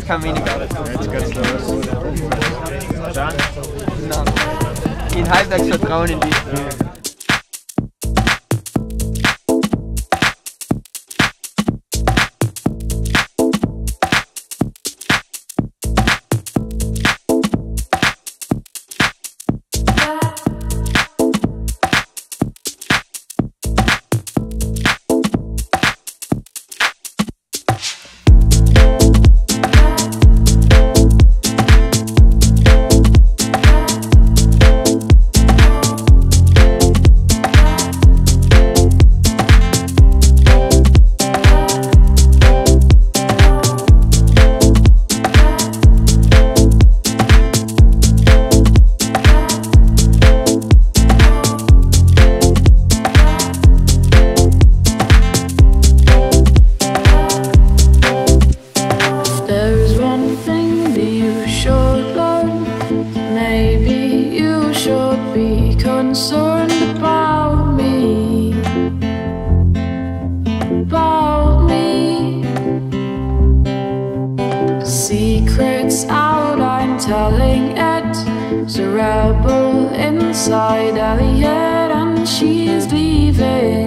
kann weniger. Jetzt geht's los. Dann? Nein. In halbwegs Vertrauen in dich. Concerned about me, secrets out, I'm telling it. It's a rebel inside Elliot, and she's leaving.